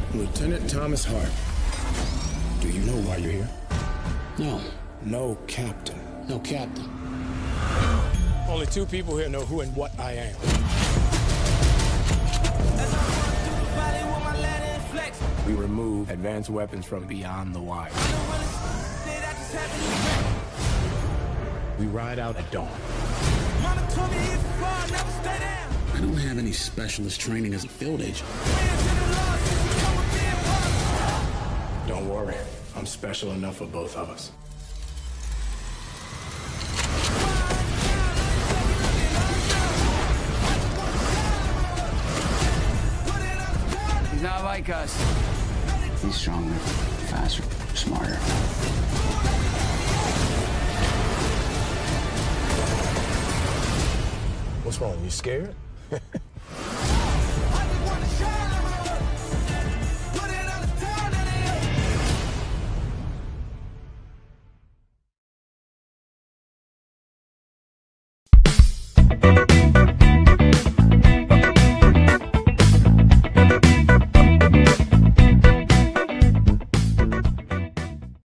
Lieutenant Thomas Hart. Do you know why you're here? No. No, Captain. No, Captain. Only two people here know who and what I am. We remove advanced weapons from beyond the wire. We ride out at dawn. I don't have any specialist training as a field agent. Don't worry. I'm special enough for both of us. He's not like us. He's stronger, faster, smarter. What's wrong? You scared?